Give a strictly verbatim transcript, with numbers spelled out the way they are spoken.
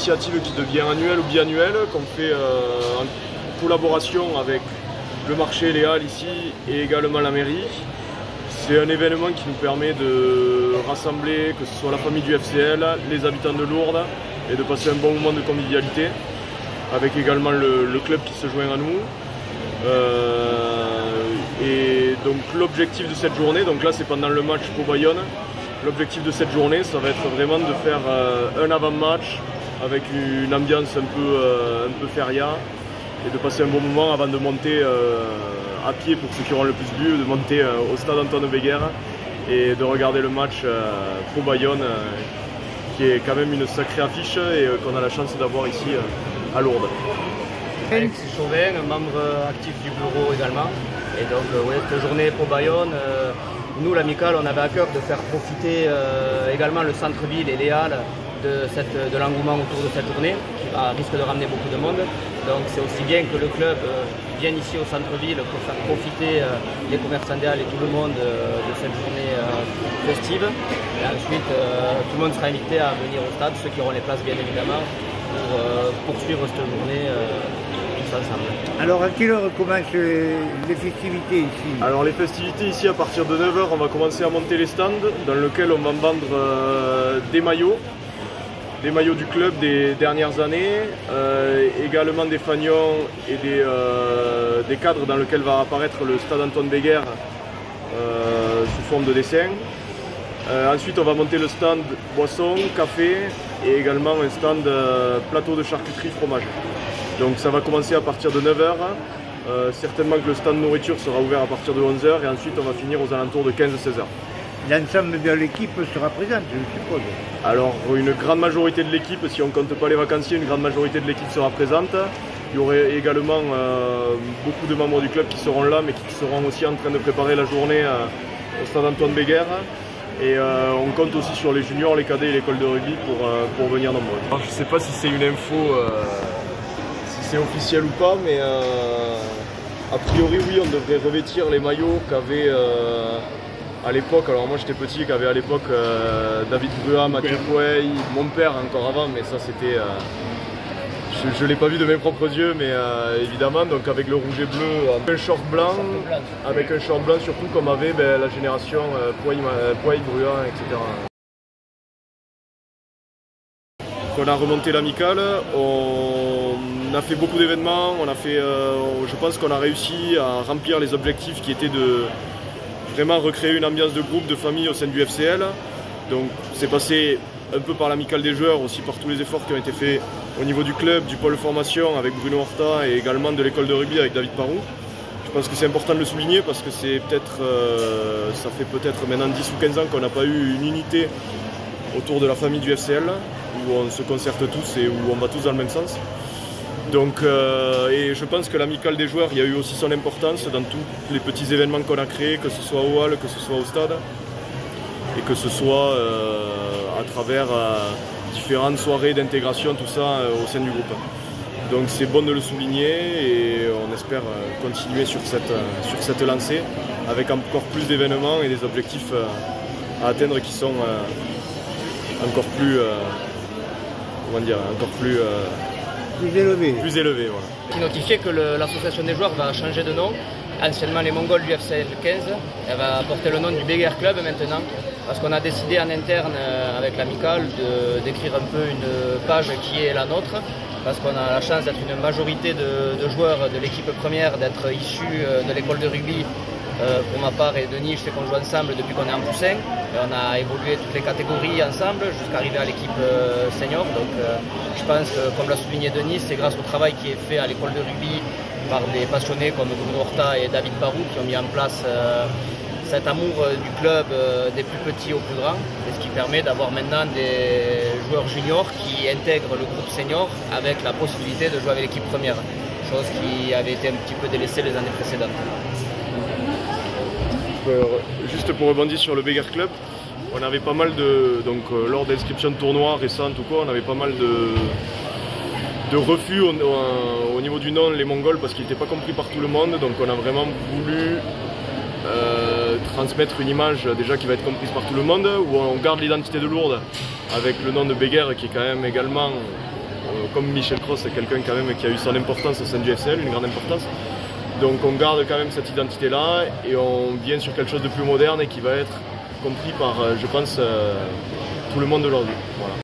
initiative qui devient annuelle ou biannuelle, qu'on fait euh, en collaboration avec le marché, les halles ici et également la mairie. C'est un événement qui nous permet de rassembler, que ce soit la famille du F C L, les habitants de Lourdes, et de passer un bon moment de convivialité, avec également le, le club qui se joint à nous. Euh, et donc l'objectif de cette journée, donc là c'est pendant le match pour Bayonne, l'objectif de cette journée ça va être vraiment de faire euh, un avant-match avec une ambiance un peu, euh, un peu feria, et de passer un bon moment avant de monter euh, à pied pour ceux qui auront le plus bu, de monter euh, au stade Antoine Béguer et de regarder le match euh, pour Bayonne, euh, qui est quand même une sacrée affiche et euh, qu'on a la chance d'avoir ici euh, à Lourdes. Alexis Chauvin, membre actif du bureau également. Et donc, euh, ouais, cette journée pour Bayonne, euh, nous, l'Amicale, on avait à cœur de faire profiter euh, également le centre-ville et les halles de, cette, de l'engouement autour de cette journée, qui va, risque de ramener beaucoup de monde. Donc, c'est aussi bien que le club euh, vienne ici au centre-ville pour faire profiter euh, les commerçants des halles et tout le monde euh, de cette journée euh, festive. Et ensuite, euh, tout le monde sera invité à venir au stade, ceux qui auront les places, bien évidemment, pour euh, poursuivre cette journée. Euh, Alors à quelle heure commencent les festivités ici? Alors les festivités ici, à partir de neuf heures, on va commencer à monter les stands dans lesquels on va vendre euh, des maillots, des maillots du club des dernières années, euh, également des fanions et des, euh, des cadres dans lesquels va apparaître le stade Antoine Béguer euh, sous forme de dessin. Euh, ensuite on va monter le stand boisson, café et également un stand euh, plateau de charcuterie fromage. Donc ça va commencer à partir de neuf heures, euh, certainement que le stand nourriture sera ouvert à partir de onze heures et ensuite on va finir aux alentours de quinze à seize heures. L'ensemble de l'équipe sera présente, je suppose. Alors une grande majorité de l'équipe, si on ne compte pas les vacanciers, une grande majorité de l'équipe sera présente. Il y aurait également euh, beaucoup de membres du club qui seront là, mais qui seront aussi en train de préparer la journée euh, au stade Antoine Béguer. Et euh, on compte aussi sur les juniors, les cadets et l'école de rugby pour, euh, pour venir nombreux. Alors, je ne sais pas si c'est une info... Euh... c'est officiel ou pas, mais euh, a priori oui, on devrait revêtir les maillots qu'avait euh, à l'époque, alors moi j'étais petit, qu'avait à l'époque euh, David Brua, Mathieu Couey, mon père encore avant, mais ça c'était, euh, je ne l'ai pas vu de mes propres yeux, mais euh, évidemment, donc avec le rouge et bleu, un short blanc, avec un short blanc surtout comme avait ben, la génération euh, Pouey, Brua, et cetera. On a remonté l'Amicale, on a fait beaucoup d'événements, on a fait, euh, je pense qu'on a réussi à remplir les objectifs qui étaient de vraiment recréer une ambiance de groupe, de famille au sein du F C L. Donc c'est passé un peu par l'Amicale des joueurs, aussi par tous les efforts qui ont été faits au niveau du club, du pôle formation avec Bruno Horta et également de l'école de rugby avec David Parou. Je pense que c'est important de le souligner parce que c'est peut-être, euh, ça fait peut-être maintenant dix ou quinze ans qu'on n'a pas eu une unité autour de la famille du F C L, où on se concerte tous et où on va tous dans le même sens. Donc, euh, et je pense que l'Amicale des joueurs, il y a eu aussi son importance dans tous les petits événements qu'on a créés, que ce soit au hall, que ce soit au stade, et que ce soit euh, à travers euh, différentes soirées d'intégration, tout ça euh, au sein du groupe. Donc c'est bon de le souligner et on espère euh, continuer sur cette, euh, sur cette lancée avec encore plus d'événements et des objectifs euh, à atteindre qui sont euh, encore plus, euh, comment dire, encore plus euh, Plus élevé. Plus élevé, voilà. Qui notifiait que l'association des joueurs va changer de nom. Anciennement les Mongols du F C L quinze. Elle va porter le nom du Béguer Club maintenant. Parce qu'on a décidé en interne euh, avec l'Amicale d'écrire un peu une page qui est la nôtre. Parce qu'on a la chance d'être une majorité de, de joueurs de l'équipe première, d'être issus euh, de l'école de rugby. Euh, pour ma part et Denis, je sais qu'on joue ensemble depuis qu'on est en poussin. Et on a évolué toutes les catégories ensemble jusqu'à arriver à l'équipe euh, senior. Donc euh, je pense que, comme l'a souligné Denis, c'est grâce au travail qui est fait à l'école de rugby par des passionnés comme Bruno Horta et David Parou qui ont mis en place euh, cet amour euh, du club euh, des plus petits aux plus grands. Et ce qui permet d'avoir maintenant des joueurs juniors qui intègrent le groupe senior avec la possibilité de jouer avec l'équipe première. Chose qui avait été un petit peu délaissée les années précédentes. Juste pour rebondir sur le Béguer Club, on avait pas mal de, donc euh, lors d'inscriptions de tournois récentes ou quoi, on avait pas mal de, de refus au, au, au niveau du nom, les Mongols, parce qu'il n'était pas compris par tout le monde. Donc on a vraiment voulu euh, transmettre une image déjà qui va être comprise par tout le monde, où on garde l'identité de Lourdes avec le nom de Béguer qui est quand même également comme Michel Cross, c'est quelqu'un quand même qui a eu son importance au sein du F C L, une grande importance. Donc on garde quand même cette identité-là et on vient sur quelque chose de plus moderne et qui va être compris par, je pense, tout le monde aujourd'hui. Voilà.